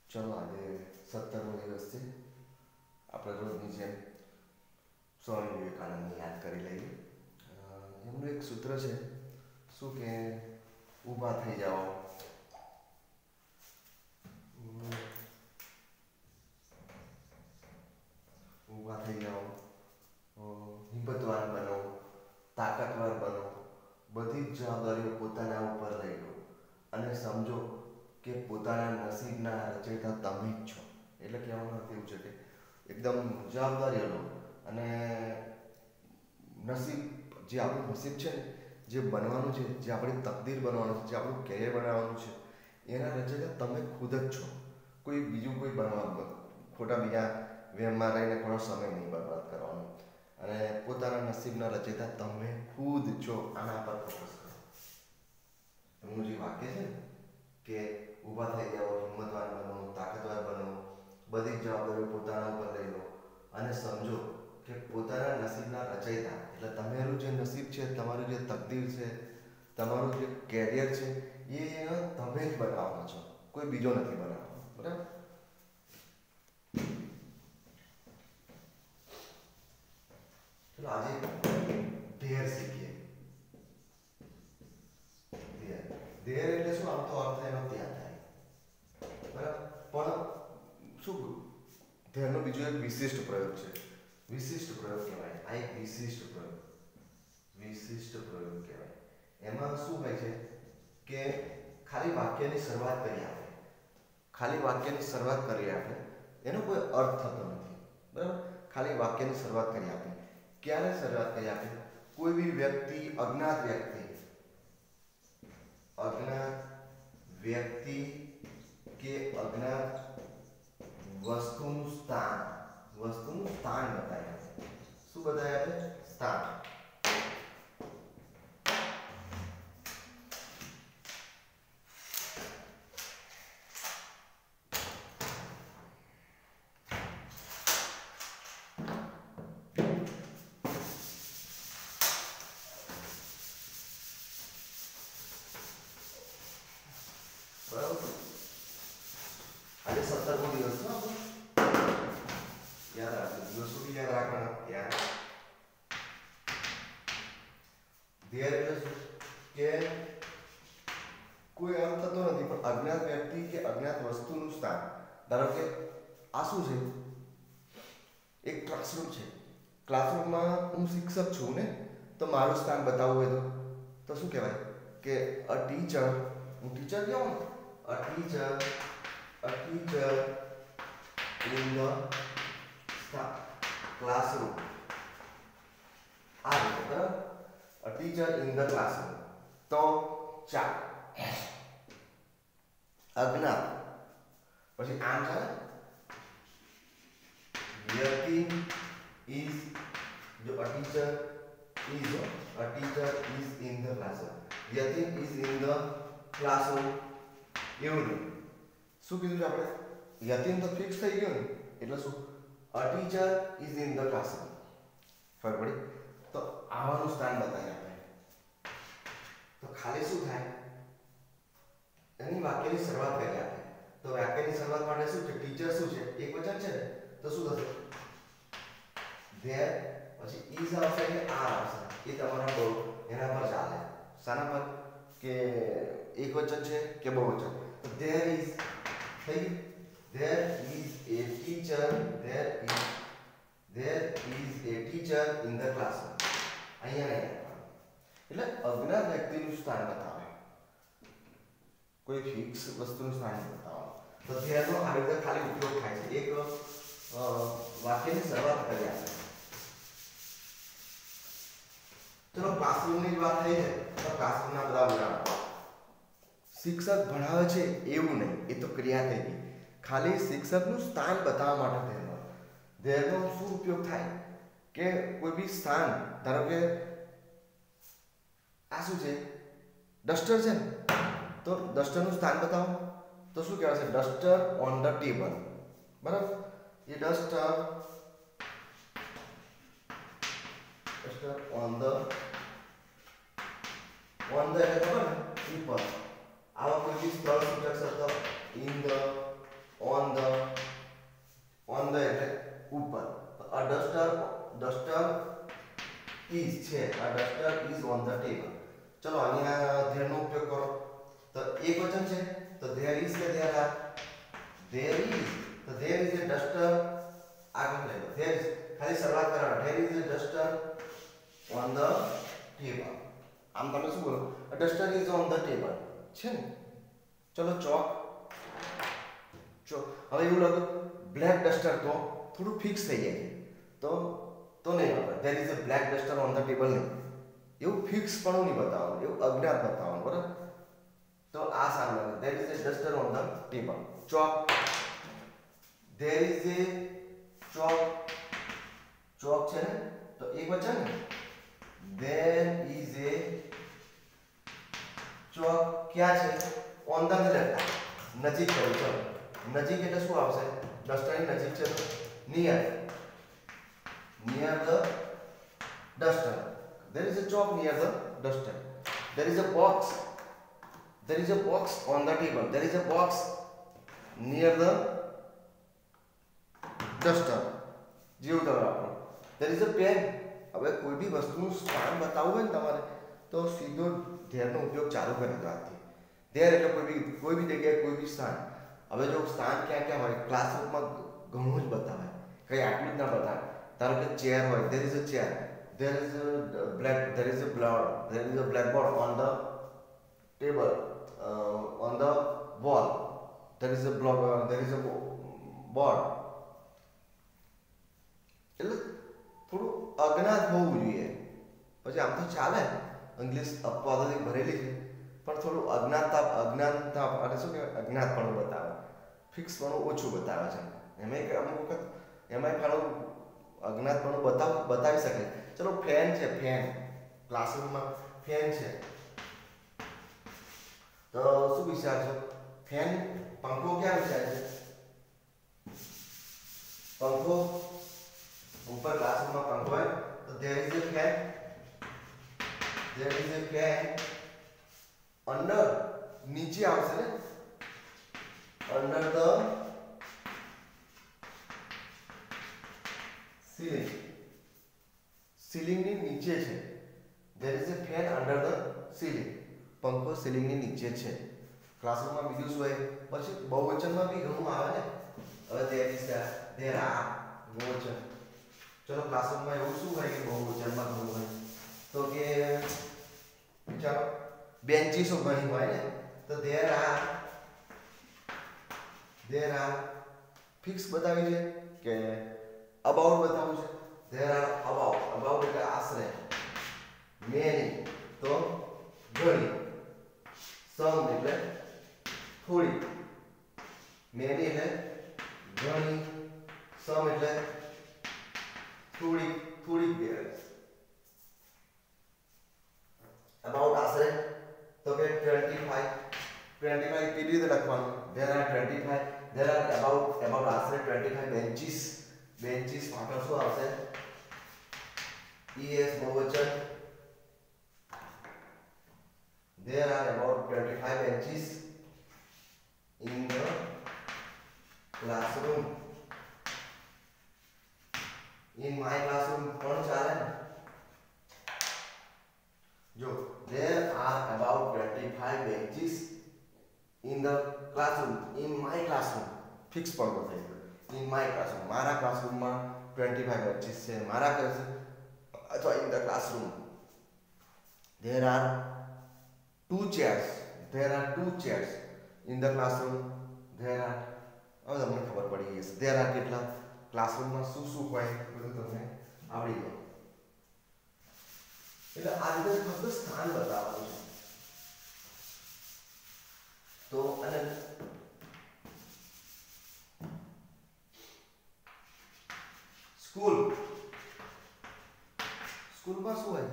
चलो आज 17मो दिवस है। આપણે રોજની જેમ સ્વામી વિવેકાનંદને યાદ કરી લઈએ। એમનું એક સૂત્ર છે, શું કે ઊભા થઈ જાઓ, ઊભા થઈ જાઓ, હિંમતવાન બનો, તાકાતવાર બનો, બધી જ જવાબદારીઓ પોતાના ઉપર લઈ લો અને સમજો કે પોતાના નસીબના રચયિતા તમે જ છો। એટલે કહેવાનો અર્થ એવું છે કે એકદમ જવાબદારી લો અને નસીબ, જે આપણું નસીબ છે ને, જે બનવાનું છે, જે આપણી તકદીર બનવાનું છે, જે આપણું કેરિયર બનાવવાનું છે, એના રચયિતા તમે ખુદ જ છો। કોઈ બીજું કોઈ બનવા, ખોટા બીજા વહેમમાં રહીને ઘણો સમય નહીં બરબાદ કરવાનો અને પોતાના નસીબના રચયિતા તમે ખુદ છો, આના પર ફોકસ કરો। એમનું જે વાક્ય છે ને કે ઊભા થઈ જાઓ, હિંમતવાન બનો, તાકાતવાર બનો, બધી જ જવાબદારીઓ પોતાના ઉપર લઈ લો અને સમજો કે પોતાના નસીબના રચયિતા એટલે તમારું જે નસીબ છે, તમારું જે તકદીર છે, તમારું જે કેરિયર છે, એ તમે જ બનાવવાનો છો, કોઈ બીજો નથી બનાવવાનો। બરાબર? ચલો આજે ધ્યેય શીખીએ। ધ્યેય એટલે શું? આમ તો અર્થ એનો ત્યાં થાય, બરાબર, પણ શું ધ્યેયનો બીજો એક વિશિષ્ટ પ્રયોગ છે। વિશિષ્ટ પ્રયોગ કહેવાય આ, એક વિશિષ્ટ પ્રયોગ કહેવાય। એમાં શું હોય છે કે ખાલી વાક્યની શરૂઆત કરી આપણે, એનો કોઈ અર્થ થતો નથી, બરાબર? ખાલી વાક્યની શરૂઆત કરી આપણે। ક્યારે શરૂઆત કરી આપણે? કોઈ બી વ્યક્તિ, અજ્ઞાત વ્યક્તિ કે અજ્ઞાત વસ્તુનું સ્થાન બતાવ્યા છે। શું બતાવ્યા છે? સ્થાન। બરાબર? આજે 17મો દિવસ છે, યાદ રાખજો, દિવસો બી યાદ રાખવાના। ધ્યેય એટલે શું કે કોઈ અર્થ થતો નથી, પણ અજ્ઞાત વ્યક્તિ કે અજ્ઞાત વસ્તુનું સ્થાન। ધારો કે આ શું છે? એક ક્લાસરૂમ છે। ક્લાસરૂમમાં હું શિક્ષક છું ને, તો મારું સ્થાન બતાવવું હોય તો શું કહેવાય કે અ ટીચર, હું ટીચર કહું, a teacher in the classroom। આ રીતે, બરાબર? A teacher in the classroom તો 4 અજ્ઞાત, પછી આમ ચાલે, વ્યક્તિ is, જો a teacher is in the classroom, વ્યક્તિ is in the classroom, એવું નહીં। શું કીધું છે આપણે? યતિન તો ફિક્સ થઈ ગયું ને, એટલે શું? a teacher is in the classroom। ખબર પડી? તો આવાનું સ્થાન બતાવીએ આપણે, તો ખાલી શું થાય? એની વાક્યની શરૂઆત કરીએ આપણે। તો વાક્યની શરૂઆત માટે શું છે? ટીચર શું છે? એક વચન છે ને, તો શું થશે? there, પછી is આવશે કે આર આવશે, એ તમારા બહુ એના પર ચાલે। શાના પર? કે એક વચન છે કે બહુવચન? તો there is થઈ ગયું। there is a teacher in the classroom। અહીંયા નહીં લખવાનું, એટલે અજ્ઞાત વ્યક્તિનું સ્થાન બતાવે, કોઈ ફિક્સ વસ્તુનું સ્થાન નહીં બતાવવાનું। તો ધ્યેયનો આવી રીતે ખાલી ઉપયોગ થાય છે। એક વાક્યની શરૂઆત કરી આપણે। ચલો ક્લાસરૂમની વાત થઈ છે, તો ક્લાસરૂમના બધા ઉદાહરણો। શિક્ષક ભણાવે છે એવું નહીં, એ તો ક્રિયા થઈ ગઈ। ખાલી શિક્ષકનું સ્થાન બતાવવા માટે ધ્યેયનો શું ઉપયોગ થાય કે કોઈ બી સ્થાન, ધારો કે આ શું છે? ડસ્ટર છે ને, તો ડસ્ટરનું સ્થાન બતાવો તો શું કહેવાશે? Duster on the table. બરાબર? એ ડસ્ટર ઓન ધ એટલે ખબર ને, ઉપર, આવા કોઈ બી સ્થળ સૂચક શબ્દ, ઇન ધ, ઓન ટેબલ. આમ તમે શું બોલો? A duster is on the table. છે ને? ચલો ચોક. હવે એવું લાગે બ્લેક ડસ્ટર તો થોડું ફિક્સ થઈ જાય તો નહીં વાપરે. There is a black duster on the table નહીં. એવું ફિક્સ પણ નહીં બતાવવાનું, એવું અજ્ઞાત બતાવવાનું, બરાબર? તો આ સારું લાગે. There is a duster on the table. Chalk. There is a chalk. Chalk છે ને તો એક વચન ને. There is a chalk. ક્યાં છે? ઓન ધ લખતા નજીક કર્યું. ચલો નજીક એટલે શું આવશે? ડસ્ટરની નજીક છે તો near. Near the duster. There is a chalk near the duster. There is a box. There is a box on the table. There is a box near the duster. જેવું તમે આપો. There is a pen. હવે કોઈ બી વસ્તુનું સ્થાન બતાવવું હોય ને તમારે તો સીધો ધેરનો ઉપયોગ ચાલુ કરી દો આજથી. ધેર એટલે કોઈ બી જગ્યાએ કોઈ બી સ્થાન. હવે જો સ્થાન ક્યાં હોય ક્લાસરૂમમાં ઘણું જ બતાવે, કંઈ આટલું જ ના બતાવે. ધારો કે ચેર હોય, there is a chair. There is a blackboard on the table, on the wall. There is a board. એટલે થોડું અજ્ઞાત હોવું જોઈએ. પછી આમ તો ચાલે, ઇંગ્લિશ પદ્ધતિ ભરેલી છે, પણ થોડું અજ્ઞાનતા અને શું કહેવાય અજ્ઞાતપણું બતાવે, ફિક્સપણું ઓછું બતાવે છે. એમાંય અમુક વખત એમાંય ખાલી અજ્ઞાતપણું બતાવી શકે. ચલો ફેન છે, ફેન ક્લાસરૂમમાં ફેન છે તો શું વિચારશો? ફેન પંખો ક્યાં વિચાર છે? પંખો ઉપર ક્લાસરૂમમાં પંખો હોય તો there is a fan. There is a fan under નીચે આવશે ને under the ceiling. સીલિંગની નીચે છે. there is a fan under the ceiling. પંખો સીલિંગની નીચે છે. ક્લાસરૂમમાં બીજું શું હોય? પછી બહુવચનમાં બી ઘણું આવે ને. હવે there are બહુવચન. ચલો ક્લાસરૂમમાં એવું શું હોય કે બહુવચનમાં ઘણું હોય તો કે ચાલો બેન્ચીસો ઘણી હોય ને તો there are ફિક્સ બતાવી છે કે about બતાવવું છે? there are about એટલે આશરે. many તો ઘણી. some એટલે થોડી. many એટલે ઘણી. some એટલે થોડી about આશરે તો કે 25 કેવી રીતે લખવાનું? there are 25. there are about આશરે 25 benches પાછળ શું આવશે? es બહુવચન. there are about 25 benches in the classroom. in my classroom પણ ચાલે ને. જો there are about 25 benches in the classroom. in my classroom fix પણ બતાવી દો. in my classroom મારા ક્લાસરૂમમાં 25 benches છે. મારા ક્લાસ અથવા in the classroom there are 2 chairs. there are 2 chairs in the classroom. there are હવે તમને ખબર પડી ગઈ હશે there are કેટલા ક્લાસરૂમમાં શું હોય બધું તમને આવડી જાય. એટલે આ રીતે ફક્ત સ્થાન બતાવવાનું છે. તો અને સ્કૂલમાં શું હોય?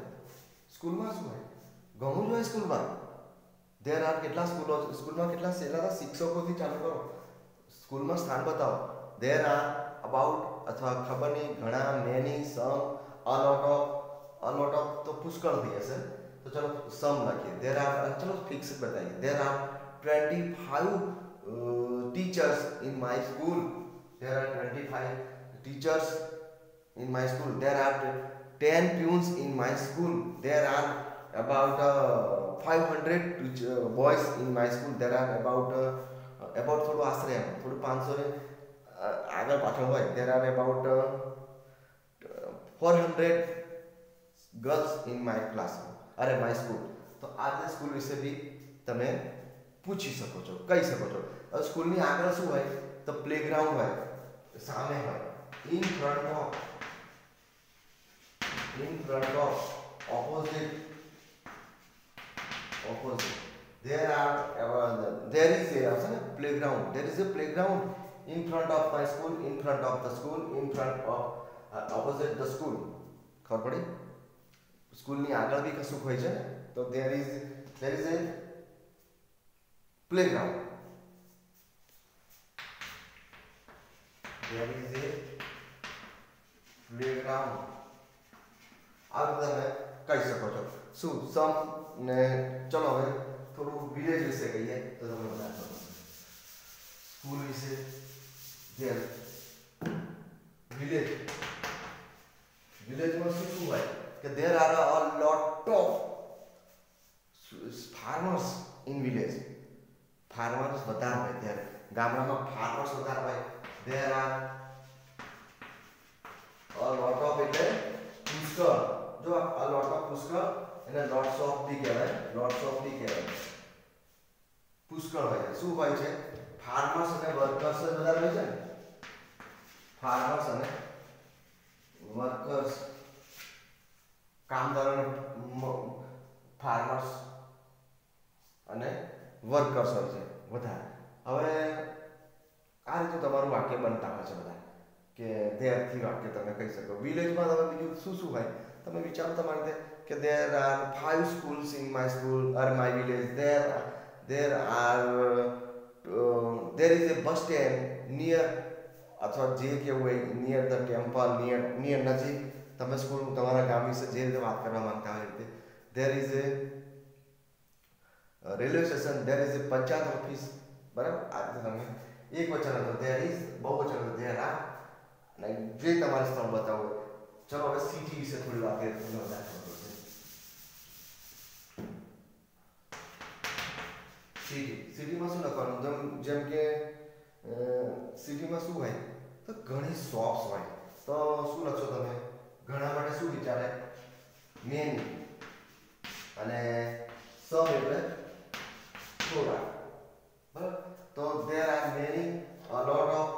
ઘણું જ હોય સ્કૂલમાં. there are કેટલા સ્કૂલમાં કેટલા શિક્ષકોથી ચાલુ કરો. સ્કૂલમાં સ્થાન બતાવો. there are about અથવા ખબર નહીં ઘણા, many, some, a lot of તો પુષ્કળ થઈ હશે તો ચલો some લખીએ. there are ચલો ફિક્સ બતાવીએ. there are 25 teachers in my school. there are 25 teachers in my school. there are 10 peons in my school. there are about 500 boys in my school. there are about થોડું આશરે થોડું 500 ને આગળ પાછળ હોય. there are about 400 girls in my classroom. અરે my school. તો આ રીતે સ્કૂલ વિશે બી તમે પૂછી શકો છો, કહી શકો છો. હવે સ્કૂલની આગળ શું હોય તો પ્લેગ્રાઉન્ડ હોય, સામે હોય. In front of opposite there is a playground. There is a playground in front of my school, in front of the school, in front of opposite the school. ખબર પડી? સ્કૂલની આગળ બી કશું હોય છે ને, તો there is a playground. There is a playground. આ રીતે તમે કહી શકો છો. શું સમ ને ચલો હવે થોડું વિલેજ વિશે કહીએ તો તમને બધા ખબર પડશે. સ્કૂલ વિશે ધ્યાન વિલેજમાં શું હોય કે there are a lot of farmers in village. farmers વધારે હોય ત્યારે ગામડામાં farmers વધારે હોય. there are a lot of એટલે પુષ્કળ. જો a lot of પુષ્કળ એને lots of બી કહેવાય. lots of બી કહેવાય. પુષ્કળ હોય છે. શું હોય છે? ફાર્મર્સ અને વર્કર્સ વધારે હોય છે ને. ફાર્મર્સ અને વર્કર્સ, કામદારો, ફાર્મર્સ અને વર્કર્સ હોય છે વધારે. હવે આ રીતે તમારું વાક્ય બનતા હોય છે બધા કે ધેરથી વાક્ય તમે કહી શકો. વિલેજમાં તમે બીજું શું શું હોય તમે વિચારો તમારી રીતે કે there are 5 schools in my school or my village. There is a bus stand near, અથવા જે કેવું હોય નિયર ધ ટેમ્પલ, નિયર નજીક. તમે સ્કૂલ તમારા ગામ વિશે જે રીતે વાત કરવા માંગતા હોય રીતે there is a railway station, there is a panchayat office. બરાબર? આ રીતે તમે એક વચન હતો there is, બહુવચન હતો there are, અને જે તમારે સ્થળ બતાવો. ચલો હવે સિટી વિશે થોડી વાત કરીએ તો તમને વધારે ખબર પડશે. સિટીમાં શું લખવાનું? જેમ કે સિટીમાં શું હોય તો ઘણી શોપ્સ હોય. તો શું લખશો તમે? ઘણા માટે શું વિચારે? મેની. અને સમ એટલે થોડા. બરાબર? તો there are many, a lot of,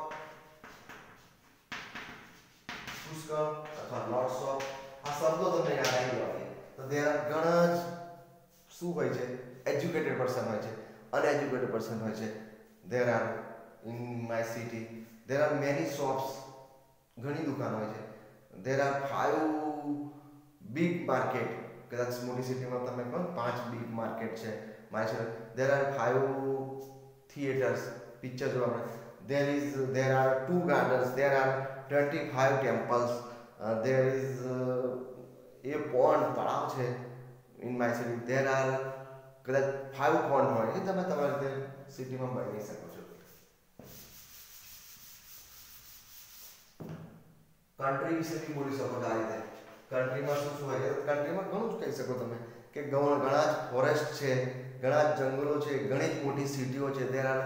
પુષ્કળ અથવા lots of, આ શબ્દો તમને યાદ આવી જવા. તો there are ઘણા જ શું હોય છે? એજ્યુકેટેડ પર્સન હોય છે, અનએજ્યુકેટેડ પર્સન હોય છે. there are in my city there are many shops, ઘણી દુકાનો હોય છે. there are 5 big market. કદાચ મોટી સિટીમાં તમે કહો 5 big market છે. there are 5 theaters, પિક્ચર જોવા મળે. there are 2 gardens, there are 25 temples, there is a pond, તળાવ છે in my city. there are કદાચ 5 pond હોય. એ તમે તમારી રીતે સિટીમાં બની શકો છો. કન્ટ્રી વિશે બી બોલી શકો છો આ રીતે. કન્ટ્રીમાં શું શું હોય? કન્ટ્રીમાં ઘણું જ કહી શકો તમે કે ઘણા જ ફોરેસ્ટ છે, ઘણા જ જંગલો છે, ઘણી જ મોટી સિટીઓ છે. there are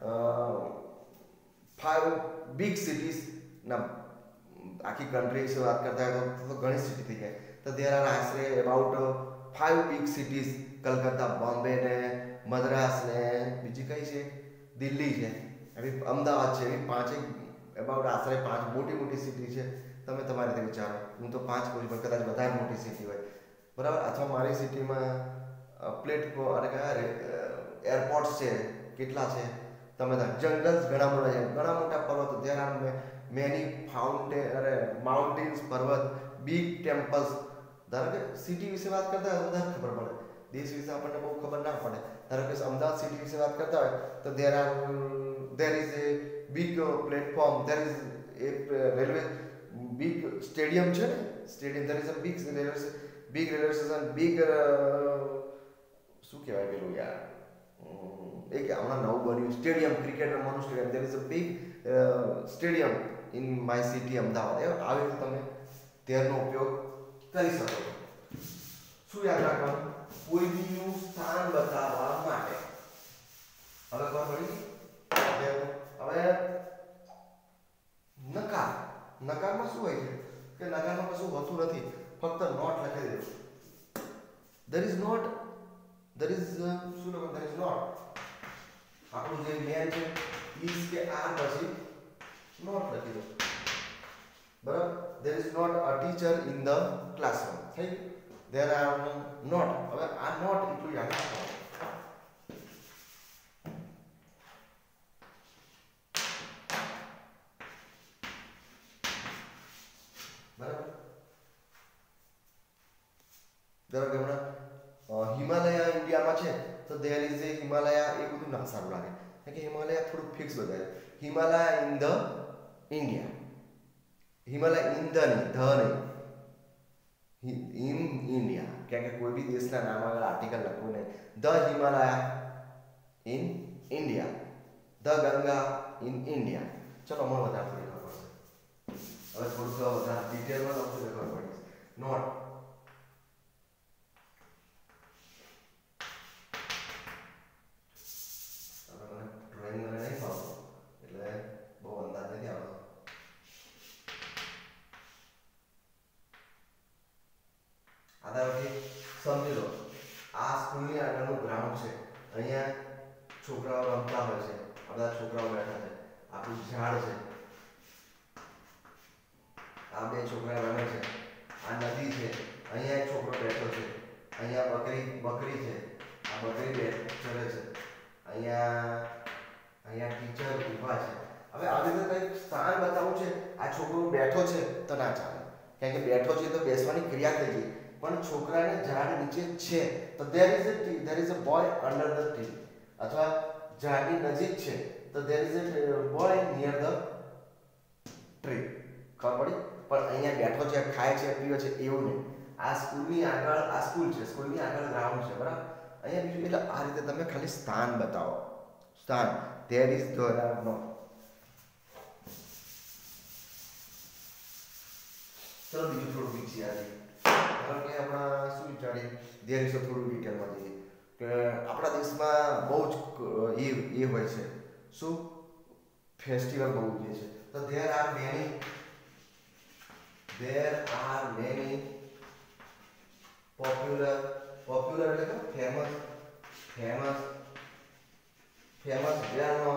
5 big cities. ના આખી કન્ટ્રી વિશે વાત કરતા હોય તો ઘણી સિટી થઈ જાય. તો there are આશરે about 5 big cities. Calcutta, Bombay ને મદ્રાસ ને બીજી કઈ છે? દિલ્હી છે, એવી અમદાવાદ છે. એવી 5 about આશરે 5 મોટી સિટી છે. તમે તમારી રીતે વિચારો. હું તો 5 કહું છું પણ કદાચ વધારે મોટી સિટી હોય. બરાબર? અથવા મારી સિટીમાં પ્લેટફોર્મ અને કયા એરપોર્ટ્સ છે કેટલા છે? તમે જંગલ્સ ઘણા મોટા છે, ઘણા મોટા પર્વતો. there are many mountains, પર્વત, big temples. ધારો કે સિટી વિશે વાત કરતા હોય તો વધારે ખબર પડે. દેશ વિશે આપણને બહુ ખબર ના પડે. ધારો કે અમદાવાદ સિટી વિશે વાત કરતા હોય તો there is a big platform, there is a railway, big stadium છે ને, stadium, there is a big railway station, big શું કહેવાય પેલું યાર, એક હમણાં નવું બન્યું સ્ટેડિયમ, ક્રિકેટ રમવાનું stadium. there is a big stadium in my city Ahmedabad. આવી રીતે તમે તેરનો ઉપયોગ કરી શકો છો. શું યાદ રાખવાનું? કોઈ બીનું સ્થાન બતાવવા માટે. હવે ખબર પડી? હવે નકારમાં શું હોય છે કે નકારમાં કશું હોતું નથી, ફક્ત નોટ લખી દેવું. there is note. આપણું જે મેન છે ઇઝ કે આર પછી નોટ લખી દો. બરાબર. there is not a teacher in the classroom. થઈ there are not. હવે આ નોટ એટલું યાદ રાખો. બરાબર. ધારો કે હમણાં હિમાલયા ઇન્ડિયામાં છે તો there is a હિમાલયા એ બધું ના સારું લાગે કારણ કે હિમાલયા થોડું ફિક્સ બતાવે. Himalaya in the India. Himalaya in the નહીં, ધ નહીં, ઇન ઇન્ડિયા. કારણ કે કોઈ બી દેશના નામ આગળ આર્ટિકલ લખવું નહીં. The Himalaya in India, the Ganga in India. ચલો મને વધારે થોડી ખબર પડશે. હવે થોડુંક વધારે ડિટેલમાં લખવું તો ખબર પડી. નોટ ડ્રોઈંગ મને નહીં ફાવતું એટલે બહુ અંદાજ નથી આવતો. આદાવથી સમજી લો આ સ્કૂલની આગળનું ગ્રાઉન્ડ છે. અહીંયા છોકરાઓ રમતા હોય છે. આ બધા છોકરાઓ બેઠા છે. આપણું ઝાડ છે. આ બે છોકરા રમે છે. આ નદી છે. અહીંયા એક છોકરો બેઠો છે. અહીંયા બકરી છે. આ બકરી ચરે છે. અહીંયા ટીચર ઊભા છે. હવે આવી રીતે કંઈક સ્થાન બતાવવું છે. આ છોકરો બેઠો છે તો ના ચાલે કારણ કે બેઠો છે તો બેસવાની ક્રિયા થઈ ગઈ. પણ છોકરાને ઝાડ નીચે છે તો there is a boy under the tree. અથવા ઝાડની નજીક છે તો there is a boy near the tree. ખબર પડી? પણ અહીંયા બેઠો છે, ખાય છે, પીવે છે એવું નહીં. આ સ્કૂલની આગળ આ સ્કૂલ છે. સ્કૂલની આગળ ગ્રાઉન્ડ છે. બરાબર. અહીંયા બીજું એટલે આ રીતે તમે ખાલી સ્થાન બતાવો. સ્થાન there is no. ચલો બીજું થોડું વિચારીએ. કારણ કે આપણા શું વિચારીએ there is થોડું ડિટેલમાં જઈએ કે આપણા દેશમાં બહુ જ એ હોય છે શું ફેસ્ટિવલ બહુ ઉજવે છે. તો there are many popular એટલે કે famous well known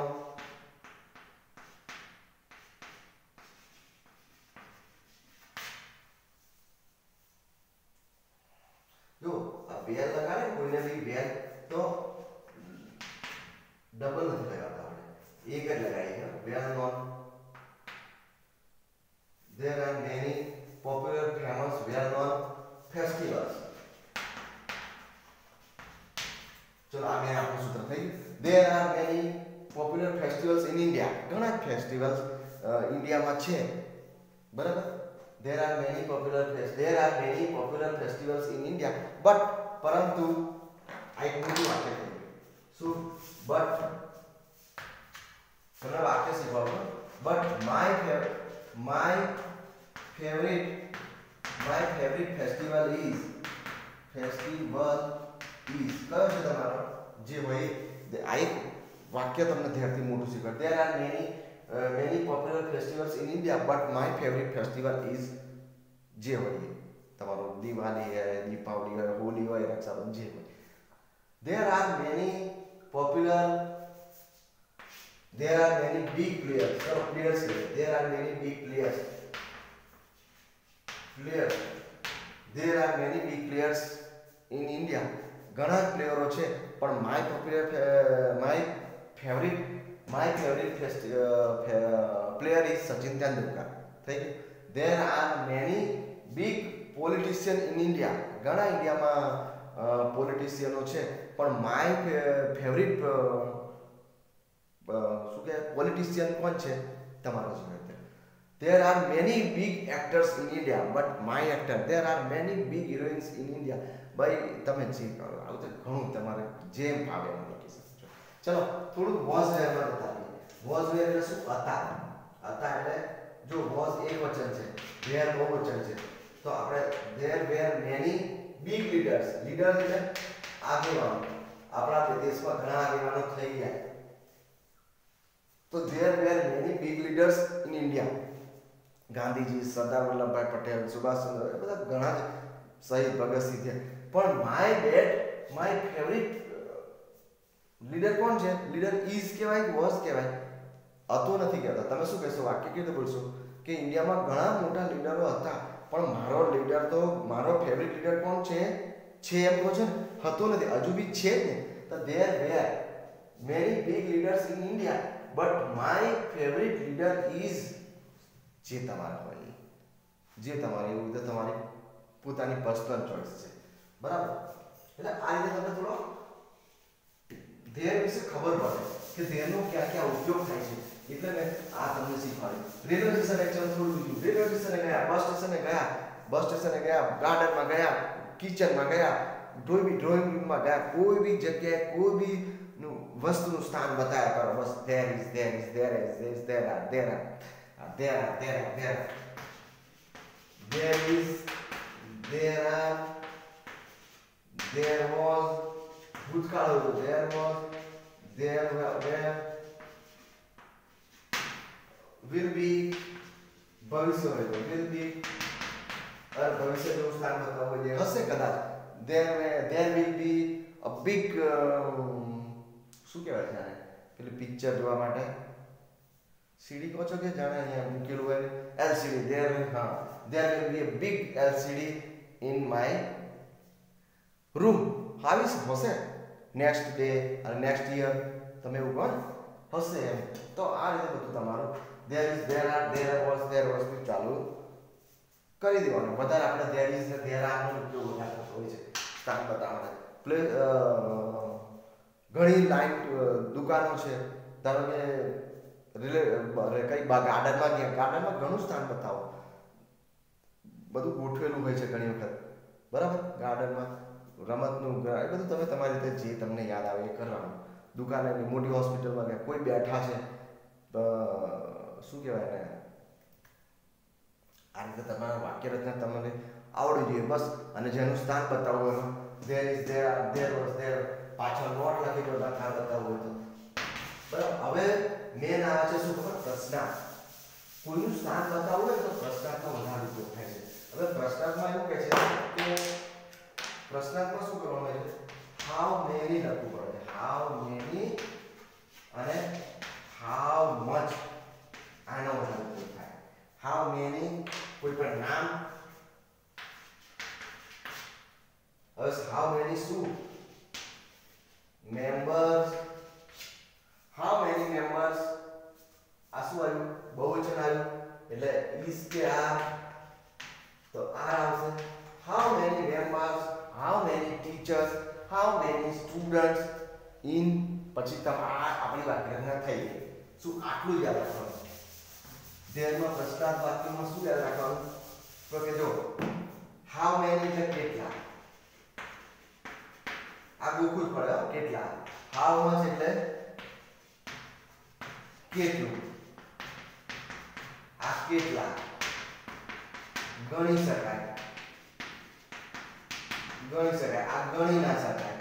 જો આ વેલ લગાડે કોઈને બી વેલ તો ડબલ નથી લગાડતા આપણે એક જ લગાડીએ. Well known there are many popular famous well known festivals. ચલો આ મેં આપણું સૂત્ર થઈ. there are many popular festivals in India. ઘણા ફેસ્ટિવલ્સ ઇન્ડિયામાં છે. બરાબર. there are many popular festivals in India but પરંતુ આ એક મોટું વાક્ય છે. શું but તમને વાક્ય શીખવાનું. but my favorite festival is કયો છે તમારો જે હોય આ એક વાક્ય તમને ધ્યાનથી મોટું શીખવાડ. there are many popular festivals in India but my favorite festival is જે હોય તમારો દિવાળી હોય, દીપાવલી હોય, હોલી હોય, રક્ષાબંધન જે હોય. there are many big players. So players there are many big players. there are many big players in India. ઘણા પ્લેયરો છે પણ my favorite player is Sachin Tendulkar. થઈ ગયું. there are many big politicians in India. ઘણા ઇન્ડિયામાં પોલિટિશિયનો છે પણ my favorite શું કે પોલિટિશિયન કોણ છે તમારો છે. there are many big actors in India but my actor. there are many big heroines in India. ભાઈ તમે જે કરો આવું તો ઘણું તમારે જેમ ફાવે એમ લખી શકો છો. ચલો થોડું વોઝ વેરમાં બતાવીએ. વોઝ વેર એટલે શું? હતા એટલે જો વોઝ એક વચન છે, વેર બહુવચન છે તો આપણે there were many big leaders. Leader એટલે આગેવાનો. આપણા દેશમાં ઘણા આગેવાનો થઈ ગયા તો there were many big leaders in India. Gandhiji, Sardar Vallabhbhai Patel, Subhashchandra એ બધા ઘણા શહીદ ભગતસિંહ છે. પણ my લીડર કોણ છે? લીડર ઇઝ કહેવાય કે વોઝ કહેવાય? હતો નથી કહેતા. તમે શું કહેશો? વાક્ય કેવી રીતે બોલશો કે ઇન્ડિયામાં ઘણા મોટા લીડરો હતા પણ મારો લીડર તો મારો ફેવરિટ લીડર કોણ છે? છે એમ કહો છો ને, હતો નથી, હજુ બી છે જ ને. તો there were many big leaders in India but my favorite leader is, જે તમારા હોય જે તમારે એવું તો તમારી પોતાની પર્સનલ ચોઇસ છે, બરાબર? એટલે આ રીતે તમને થોડો ધેર વિશે ખબર પડે કે ધેરનો ક્યાં ક્યાં ઉપયોગ થાય છે. એટલે મેં આ તમને શીખવાડ્યું. રેલવે સ્ટેશન લેક્ચર થોડું બીજું. રેલવે સ્ટેશને ગયા, બસ સ્ટેશને ગયા, ગાર્ડનમાં ગયા, કિચનમાં ગયા, ડ્રોઈંગ રૂમમાં ગયા, કોઈ બી જગ્યાએ કોઈ બી વસ્તુનું સ્થાન બતાવ્યા કરો. બસ there is, there is, there is, there are, there are, there are, there are, there are, there is, there are, there was, ભૂતકાળ હતો, there was, there were, will be, ભવિષ્ય હોય તો will be, ભવિષ્ય જેવું સ્થાન બતાવવું હોય જે હશે કદાચ. there will be a big શું કહેવાય છે આને? પેલું પિક્ચર જોવા માટે સીડી કહો છો કે જાણે અહીંયા મૂકેલું હોય LCD. there will be a big LCD in my room. હશે નેક્સ્ટ ડે અને નેક્સ્ટ યર તમે એવું કહો હશે એમ. તો આ રીતે બધું તમારું there is, there are, there was, there was ચાલુ કરી દેવાનું. વધારે આપણે there is ને there are નો ઉપયોગ વધારે હોય છે સ્થાન બતાવવા. ઘણી લાઈન દુકાનો છે, ધારો કે કઈ ગાર્ડનમાં ગયા, ગાર્ડનમાં ઘણું સ્થાન બતાવો, બધું ગોઠવેલું હોય છે ઘણી વખત, બરાબર? ગાર્ડનમાં રમતનું એ બધું તમે તમારી રીતે જે તમને યાદ આવે એ કરવાનું. દુકાને મોટી હોસ્પિટલમાં ગયા, કોઈ બેઠા છે, શું કહેવાય ને, આ રીતે તમારા વાક્ય રચના તમને આવડવી જોઈએ બસ. અને જેનું સ્થાન બતાવવું એમાં there is, there are, there was, there, પાછળ નોટ લખી દો સ્થાન બતાવવું હોય તો, બરાબર? હવે મેન આવે છે શું ખબર? પ્રશ્નાર્થ. કોઈનું સ્થાન બતાવવું હોય તો પ્રશ્નાર્થનો વધારે ઉપયોગ થાય છે. હવે પ્રશ્નાર્થમાં એવું કહે છે કે પ્રશ્નાર્થમાં શું કરવાનું હોય છે? હાઉ મેની લખવું પડે. હાઉ મેની અને હાઉ મચ આનો વધારે ઉપયોગ થાય. હાઉ મેની કોઈ પણ નામ. હવે હાઉ મેની શું? મેમ્બર્સ. હાઉ મેની મેમ્બર્સ આ શું આવ્યું? બહુવચન આવ્યું એટલે is કે are, તો are આવશે. How many members, how many teachers, how many students in, પછી આપણી વાક્યરચના થઈ ગઈ. શું આટલું યાદ રાખવાનું? ધેરમાં પ્રશ્નાર્થ વાક્યમાં શું યાદ રાખવાનું? તો કે જો હાઉ મેની એટલે કેટલા, આ ગોખવું જ પડે કેટલા. હાઉ મચ એટલે કેટલું, આ કેટલા ગણી શકાય, આ ગણી ના શકાય,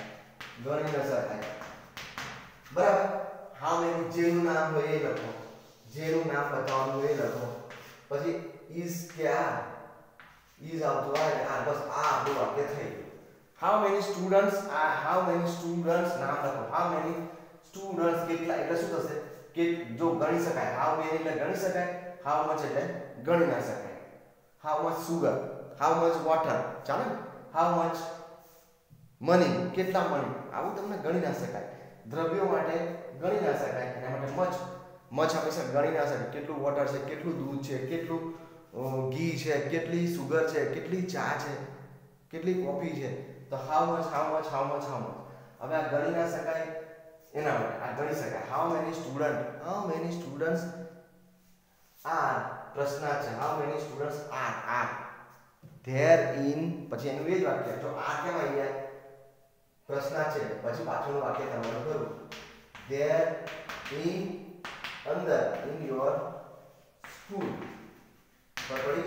બરાબર? હાઉ મેની જેનું નામ હોય એ લખો, જેનું નામ બતાવવાનું હોય એ લખો. પછી is કે આ is આવતું હોય આ, બસ આ આપણું વાક્ય થઈ ગયું. How many students, how many students નામ લખો. હાઉ મેની સ્ટુડન્ટ્સ કેટલા એટલે શું થશે કે જો ગણી શકાય. હાઉ મેની એટલે ગણી શકાય, હાઉ મચ એટલે ગણી ના શકાય. How much sugar, how much water, ચાલે ને? હાઉ મચ મની, કેટલા મની, આવું તમને ગણી ના શકાય. દ્રવ્યો માટે ગણી ના શકાય, એના માટે મચ હંમેશા ગણી ના શકાય. કેટલું વોટર છે, કેટલું દૂધ છે, કેટલું ઘી છે, કેટલી સુગર છે, કેટલી ચા છે, કેટલી કોફી છે. તો હાઉ મચ. હવે આ ગણી ના શકાય એના માટે આ ગણી શકાય. હાઉ મેની સ્ટુડન્ટ્સ આર, પ્રશ્નાર્થ છે. How many students are there in, પછી એનું એ જ વાક્ય. જો આ કેમ આવી ગયા? પ્રશ્નાર્થ છે, પછી પાછળનું વાક્ય તમારું કરું. ધેર ઇન, અંદર, ઇન યોર સ્કૂલ. પડી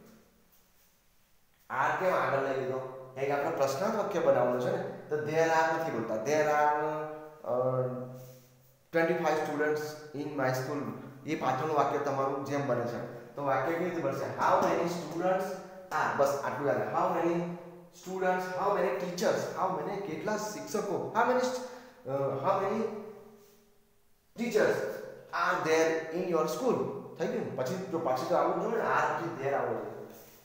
આર કેમ આગળ લઈ લીધો? એક આપણે પ્રશ્નાર્થ વાક્ય બનાવવાનું છે ને, તો ધેર આર નથી બોલતા. There are 25 students in my school. એ પાછળનું વાક્ય તમારું જેમ બને છે તો વાક્ય કેવી રીતે બનશે? હાઉ મેની સ્ટુડન્ટ્સ આર, બસ આટલું યાદ. How many students, how many teachers, how many કેટલા શિક્ષકો, how many how many teachers are there in your school. થઈ ગયું. પછી જો પાછી તો આવવું જોઈએ ને, આર પછી ધેર આવવું જોઈએ.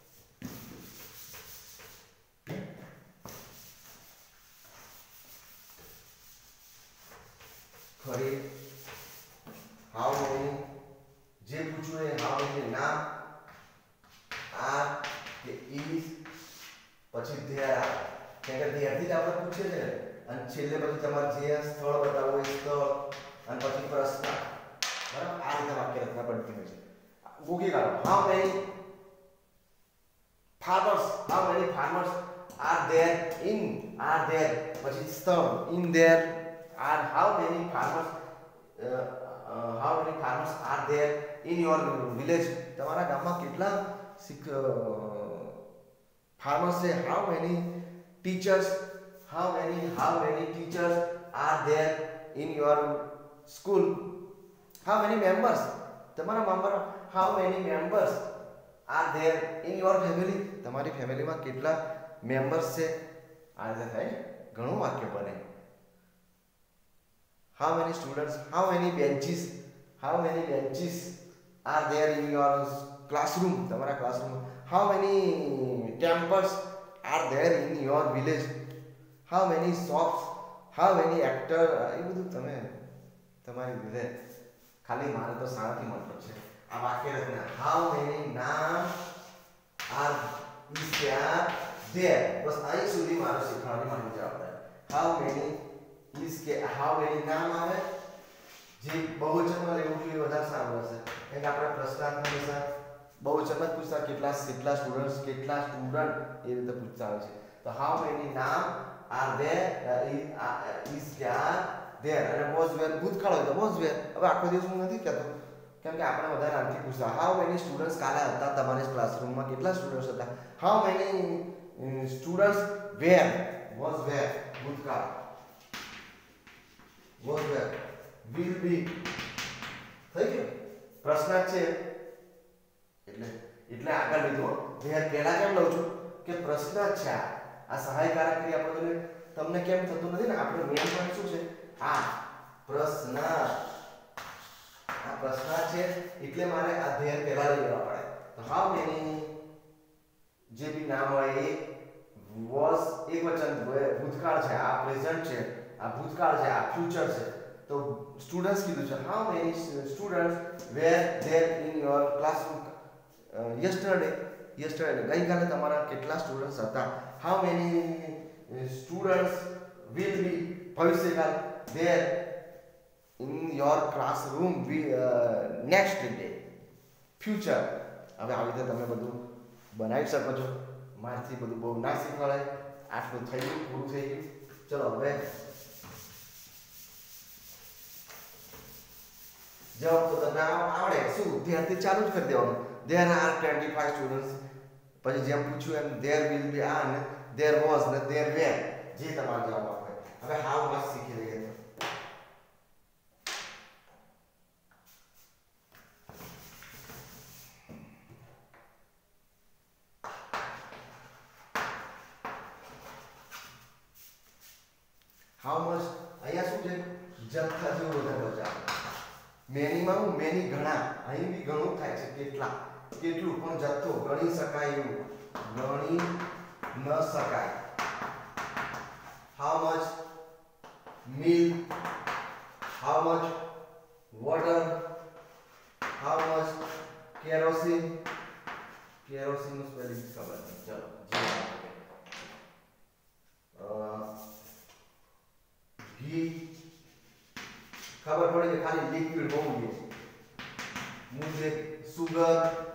ફરી હાઉ મેની જે પૂછ્યું એ હાઉ મેની નામ આર કે ઇઝ પછી ધેર આર. કેમ કે ધેરથી જ આપણે પૂછીએ છીએ ને. અને છેલ્લે પછી તમારે જે સ્થળ બતાવવું એ સ્થળ અને પછી પ્રશ્ન. બરાબર? આ રીતે વાક્ય રચના બનતી હોય છે. ગોગી કાઢો. How many farmers are there in are there પછી સ્થળ in there are how many farmers are there in your village. તમારા ગામમાં કેટલા farmers છે. how many teachers are there in your school. how many members તમારા member how many members are there in your family. તમારી ફેમિલીમાં કેટલા members છે. આ રીતે થાય. ઘણું વાક્ય બને. how many students how many benches are there in your classroom. તમારા ક્લાસરૂમમાં how many temples are there in your village. how many shops how many actor. એ બધું તમે તમારી રીતે ખાલી મારે તો શાળાથી મળતો છે. આ વાક્ય રચના how many નામ are is there. બસ અહીં સુધી મારે શીખવાની મારી જવાબદારી. how many is કે how many નામ આવે જે બહુવચનમાં લેવું જોઈએ વધારે સારું હશે. એટલે આપણે પ્રશ્નાર્થ હંમેશા બહુવચનમાં જ પૂછતા કેટલા સ્ટુડન્ટ એ રીતે પૂછતા હોય છે. તો how many નામ are there is there અને was where ભૂતકાળ હોય તો was where. હવે આખો દિવસ હું નથી કહેતો કેમ કે આપણે વધારે આનથી પૂછતા how many students કાલે હતા તમારી ક્લાસરૂમમાં કેટલા સ્ટુડન્ટ્સ હતા. how many students were was where ભૂતકાળ was where will be. થઈ ગયું. પ્રશ્નાર્થ છે એટલે આગળ લીધું. where પહેલા કેમ લઉં છું કે પ્રશ્નાર્થ છે. આ સહાયકારક ક્રિયાપદોને તમને કેમ થતું નથી ને. આપણો મેન પોઈન્ટ શું છે. આ પ્રશ્નાર્થ છે એટલે મારે આ ધેર પહેલા લઈ લેવા પડે. તો હાઉ મેની જે બી નામ હોય એ વોઝ એક વચન ભૂતકાળ છે. આ પ્રેઝન્ટ છે. આ ભૂતકાળ છે. આ ફ્યુચર છે. તો સ્ટુડન્ટ્સ કીધું છે. How many students were there in your classroom yesterday. ગઈકાલે તમારા કેટલા સ્ટુડન્ટ્સ હતા. How many students will be ભવિષ્યકાળ there in your classroom next day future. હવે આવી રીતે તમે બધું બનાવી શકો છો. મારથી બધું બહુ ના શીખવાડે. આટલું થઈ ગયું, પૂરું થઈ ગયું. ચલો હવે જવાબ તો તમને આવડે. શું ધ્યાનથી ચાલુ જ કરી દેવાનું. there are 25 students. પછી જેમ પૂછ્યું એમ there will be and there was ને there were જે તમારો જવાબ આપે. હવે how much શીખી લઈએ. how much અહીંયા શું છે. જથ્થા જેવું વધારે છે. મેનીમાં હું મેની ઘણા. અહીં બી ઘણું થાય છે. કેટલા કેટલું પણ જથ્થો ગણી શકાય એવું ગણી ન શકાય. how much milk how much water how much kerosene નું સ્પેલિંગ ખબર નથી. ચલો ઘી ખબર પડી કે ખાલી લિક્વિડ હોવું જોઈએ. મુજે સુગર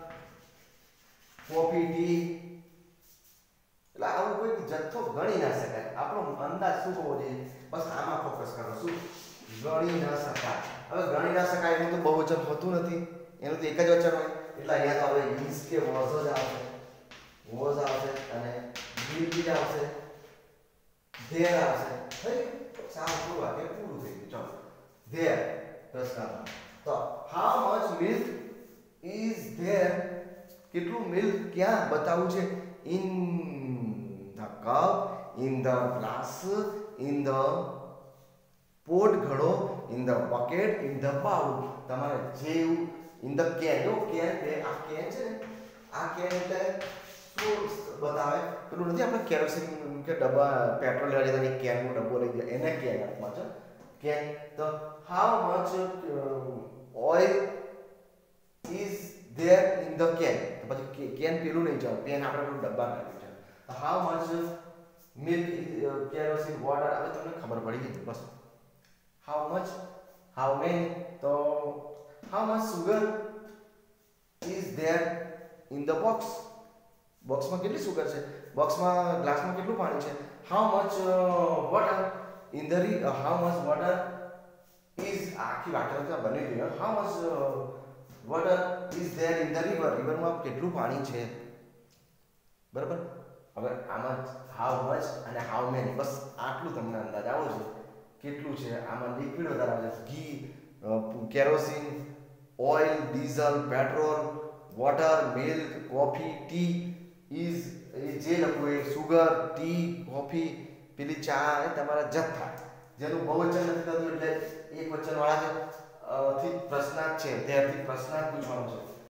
કોફી ટી. એટલે આવું કોઈ જથ્થો ગણી ના શકાય. આપણો અંદાજ શું હોવો જોઈએ. બસ આમાં ફોકસ કરો. શું ગણી ન શકાય. હવે ગણી ના શકાય એનું તો બહુવચન હોતું નથી. એનું તો એક જ વચન હોય. એટલે અહીંયા તો હવે ઇઝ કે વોઝ જ આવશે. વોઝ આવશે અને વિલ બી આવશે. ધેર આવશે. થઈ સારું વાક્ય પૂરું થઈ ગયું. ચાલો ધેર પ્રશ્ન. તો how much milk is there. કેટલું મિલ્ક ક્યાં બતાવું છે. In the cup in the glass in the pot ઘડો in the bucket in the bowl. તમારે જેવું ઇન ધ કેન. જો કેન બે આ કેન છે ને, આ કેન એટલે શું બતાવે, પેલું નથી આપણે કેરોસીન કે ડબ્બા પેટ્રોલ લેવા જતા એક કેનનો ડબ્બો લઈ જાય એને કેન આપવા છે. કેન તો how much oil is there in the can. તો પછી કેન પેલું નહીં ચાલે, પેન આપણે પેલું ડબ્બા નાખ્યું છે. તો how much milk kerosene water, હવે તમને ખબર પડી ગઈ બસ. હાઉ મચ, હાઉ મેની, તો how much sugar is there in the box. બોક્સમાં કેટલી સુગર છે, બોક્સમાં ગ્લાસમાં કેટલું પાણી છે. How much water in the how much water is, આખી વાક્ય બની ગઈ. How much water is there in the river. રિવરમાં કેટલું પાણી છે, બરાબર. હવે આમાં હાઉ મચ અને હાઉ મેની, બસ આટલું તમને અંદાજ આવો છે કેટલું છે. આમાં લિક્વિડ વધારે આવે છે, ઘી, kerosene, oil, diesel, petrol, water, milk, coffee, tea, is જે લખવું એ સુગર, ટી, કોફી, પેલી ચા એ તમારા જથ્થા, જેનું બહુવચન નથી થતું એટલે એક વચન વાળા છે થી પ્રશ્નાર્થ છે, ત્યારથી પ્રશ્નાર્થ પૂછવાનું છે.